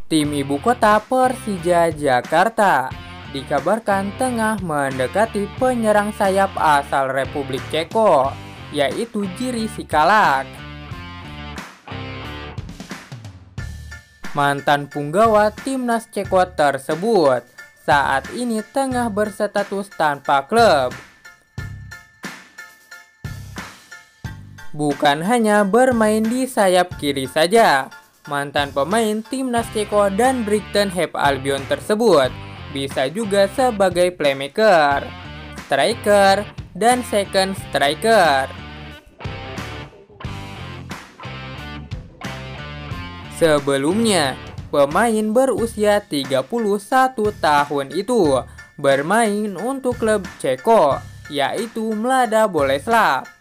Tim ibu kota Persija Jakarta dikabarkan tengah mendekati penyerang sayap asal Republik Ceko, yaitu Jiří Sikalák. Mantan punggawa timnas Ceko tersebut saat ini tengah berstatus tanpa klub. Bukan hanya bermain di sayap kiri saja, mantan pemain timnas Ceko dan Brighton Hove Albion tersebut bisa juga sebagai playmaker, striker, dan second striker. Sebelumnya, pemain berusia 31 tahun itu bermain untuk klub Ceko, yaitu Mladá Boleslav.